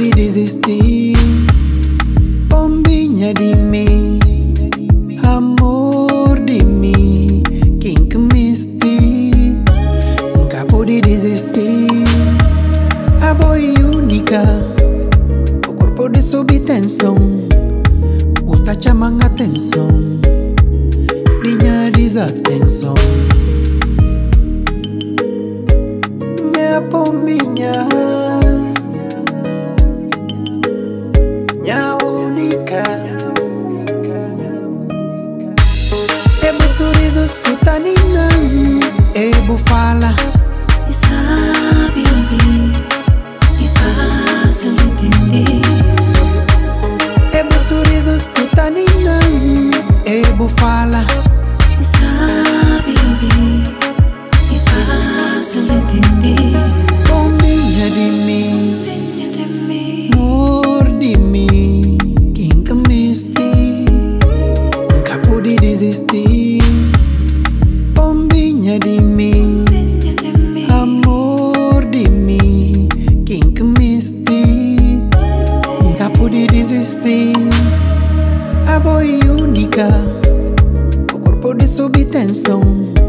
pude desistir. Pombinha de mim, amor de mim, quem que me estive, nunca pude desistir. A boy única, o corpo de sob tensão, o tá chamando atenção, minha desatenção. Minha pombinha, minha única. Ebo sorriso escuta ninguém, ebo fala e sabe ouvir e fácil de entender. Ebo sorriso escuta ninguém, ebo fala E sabe ouvir e fácil de entender. Pombinha de mim, Venha de mim, amor de mim, quem que me estive, nunca pude desistir. Pombinha de mim, venha de mim, amor de mim, quem que me estive, nunca pude desistir. A boy única, o corpo de sob tensão,